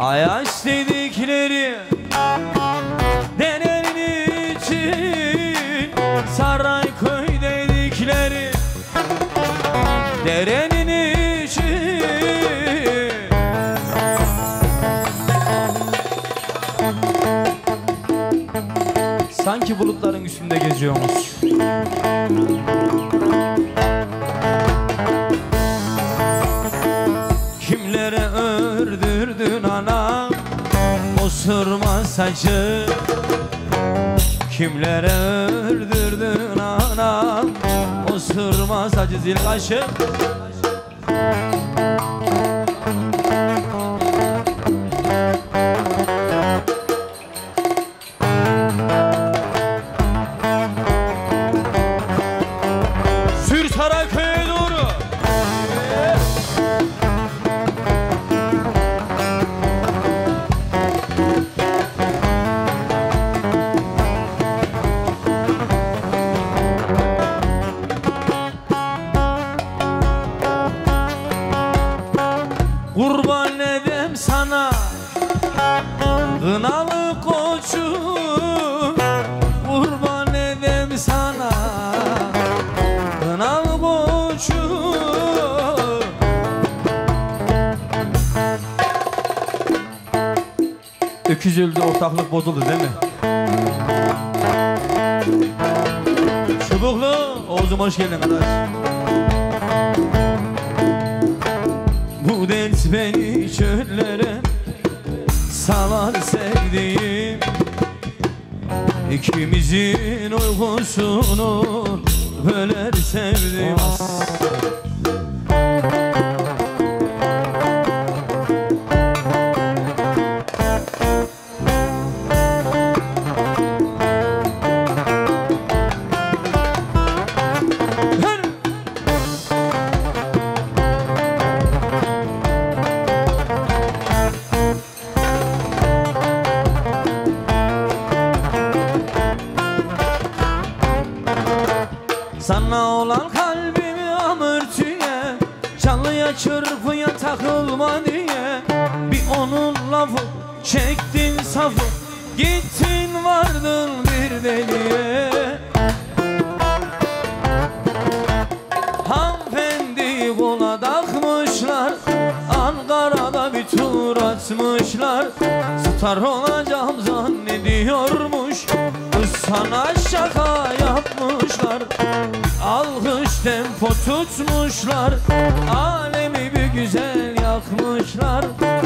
Ayaş dedikleri derenin için, Sarayköy dedikleri derenin için. Sanki bulutların üstünde geziyormuş. Kimlere ördürdün anam o sırma saçı, kimlere ördürdün anam o sırma saçı zil kaşı. Sür Sarayköy'e doğru. Kurban edem sana kınalı koçum, kurban edem sana kınalı koçum. Öküz öldü, ortaklık bozuldu değil mi? Çubuklu Oğuz'um hoş geldin kardeş. Bu dert beni çöllere salar sevdiğim, İkimizin uykusunu böler sevdiğim. Sana olan kalbimi amırtıya, çalıya çırpıya takılma diye, bir onun lafı çektin safı, gittin vardın bir deliye. Hanımefendi kola takmışlar, Ankara'da bir tur atmışlar, star olacağım zannediyormuş, kız sana şaka yapmışlar. Alkış tempo tutmuşlar, alemi bir güzel yakmışlar.